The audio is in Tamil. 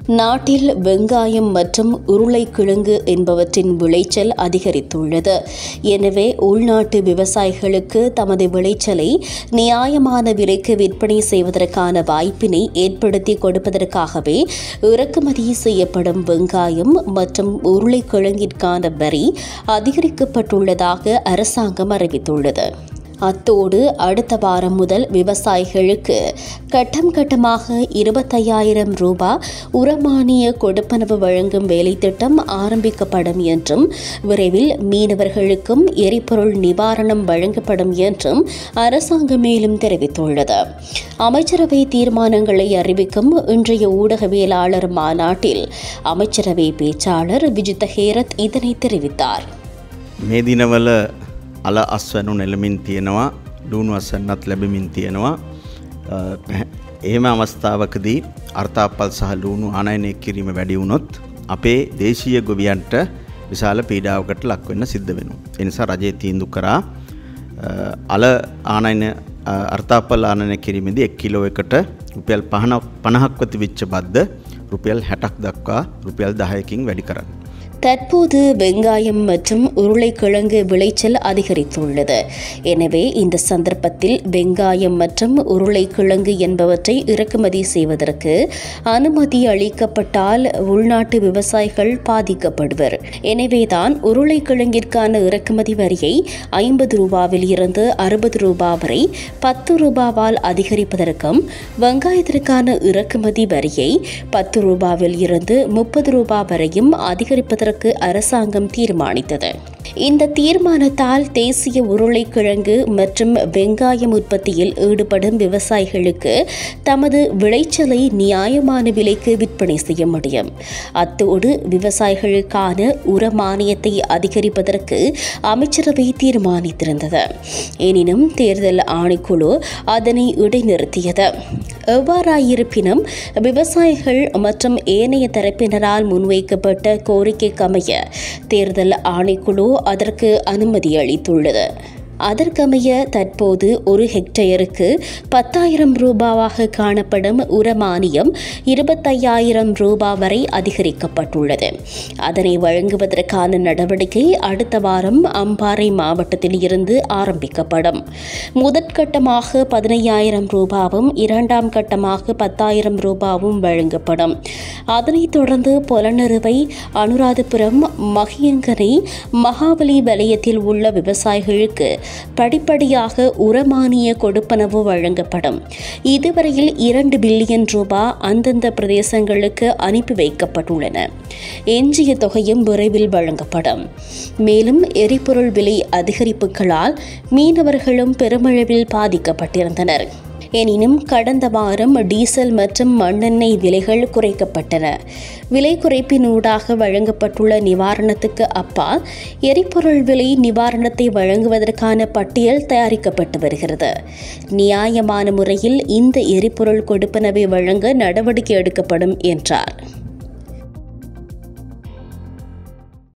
நாட்டில் வெங்காயம் மற்றும் உருளைக்கிழங்கு என்பவற்றின் விளைச்சல் அதிகரித்துள்ளது. எனவே உள்நாட்டு விவசாயிகளுக்கு தமது விளைச்சலை நியாயமான விலைக்கு விற்பனை செய்வதற்கான வாய்ப்பினை ஏற்படுத்தி கொடுப்பதற்காகவே இறக்குமதி செய்யப்படும் வெங்காயம் மற்றும் உருளைக்கிழங்கிற்கான வரி அதிகரிக்கப்பட்டுள்ளதாக அரசாங்கம் அறிவித்துள்ளது. அத்தோடு அடுத்த வாரம் முதல் விவசாயிகளுக்கு கட்டம் கட்டமாக 25,000 ரூபாய் உரமானிய கொடுப்பனவு வழங்கும் வேலைத்திட்டம் ஆரம்பிக்கப்படும் என்றும் விரைவில் மீனவர்களுக்கும் எரிபொருள் நிவாரணம் வழங்கப்படும் என்றும் அரசாங்கம் மேலும் தெரிவித்துள்ளது. அமைச்சரவை தீர்மானங்களை அறிவிக்கும் இன்றைய ஊடகவியலாளர் மாநாட்டில் அமைச்சரவை பேச்சாளர் විජිත හේරත් இதனை தெரிவித்தார். මේ දිනවල අල අස්වැනු නෙළමින් තියෙනවා, ලුණු අස්වැන්නත් ලැබෙමින් තියෙනවා. එහෙම අවස්ථාවකදී අර්ථාපල් සහ ලුණු ආනයනය කිරීම වැඩි වුණොත් අපේ දේශීය ගොවියන්ට විශාල පීඩාවකට ලක් වෙන්න සිද්ධ වෙනවා. ඒ නිසා රජය තීන්දුව කරා අල ආනයන අර්ථාපල් ආනයනය කිරීමේදී 1 කිලෝ එකට රුපියල් 50ක් වති වෙච්ච බද්ද රුපියල් 60ක් දක්වා රුපියල් 10කින් වැඩි කරන්න. தற்போது வெங்காயம் மற்றும் உருளைக்கிழங்கு விளைச்சல் அதிகரித்துள்ளது. எனவே இந்த சந்தர்ப்பத்தில் வெங்காயம் மற்றும் உருளைக்கிழங்கு என்பவற்றை இறக்குமதி செய்வதற்கு அனுமதி அளிக்கப்பட்டால் உள்நாட்டு விவசாயிகள் பாதிக்கப்படுவர். எனவேதான் உருளைக்கிழங்கிற்கான இறக்குமதி வரியை 50 ரூபாவில் இருந்து 60 ரூபாய் வரை 10 ரூபாவால் அதிகரிப்பதற்கும் வெங்காயத்திற்கான இறக்குமதி வரியை 10 ரூபாவில் இருந்து 30 ரூபாய் வரையும் அதிகரிப்பதற்கு அரசாங்கம் தீர்மானித்தது. இந்த தீர்மானத்தால் தேசிய உருளைக்கிழங்கு மற்றும் வெங்காயம் உற்பத்தியில் ஈடுபடும் விவசாயிகளுக்கு தமது விளைச்சலை நியாயமான விலைக்கு விற்பனை செய்ய முடியும். அத்தோடு விவசாயிகளுக்கான உர மானியத்தை அதிகரிப்பதற்கு அமைச்சரவை தீர்மானித்திருந்தது. எனினும் தேர்தல் ஆணைக்குழு அதனை இடைநிறுத்தியது. எவ்வாறாயிருப்பினும் விவசாயிகள் மற்றும் ஏனைய தரப்பினரால் முன்வைக்கப்பட்ட கோரிக்கைக்கமைய தேர்தல் ஆணைக்குழு அதற்கு அனுமதி அளித்துள்ளது. அதற்கமைய தற்போது ஒரு ஹெக்டேருக்கு 10,000 ரூபாவாக காணப்படும் உரமானியம் 25,000 ரூபாய் வரை அதிகரிக்கப்பட்டுள்ளது. அதனை வழங்குவதற்கான நடவடிக்கை அடுத்த வாரம் அம்பாறை மாவட்டத்தில் இருந்து ஆரம்பிக்கப்படும். முதற்கட்டமாக 15,000 ரூபாவும் இரண்டாம் கட்டமாக 10,000 ரூபாவும் வழங்கப்படும். அதனைத் தொடர்ந்து பொலனறுவை, அனுராதபுரம், மகியங்கனை, மகாபலி வலயத்தில் உள்ள விவசாயிகளுக்கு படிப்படியாக உரமானிய கொடுப்பனவு வழங்கப்படும். இதுவரையில் 2 பில்லியன் ரூபாய் அந்தந்த பிரதேசங்களுக்கு அனுப்பி வைக்கப்பட்டுள்ளன. எஞ்சிய தொகையும் விரைவில் வழங்கப்படும். மேலும் எரிபொருள் விலை அதிகரிப்புகளால் மீனவர்களும் பெருமளவில் பாதிக்கப்பட்டிருந்தனர். எனினும் கடந்த வாரம் டீசல் மற்றும் மண்ணெண்ணெய் விலைகள் குறைக்கப்பட்டன. விலை குறைப்பினூடாக வழங்கப்பட்டுள்ள நிவாரணத்துக்கு அப்பால் எரிபொருள் விலை நிவாரணத்தை வழங்குவதற்கான பட்டியல் தயாரிக்கப்பட்டு வருகிறது. நியாயமான முறையில் இந்த எரிபொருள் கொடுப்பனவை வழங்க நடவடிக்கை எடுக்கப்படும் என்றார்.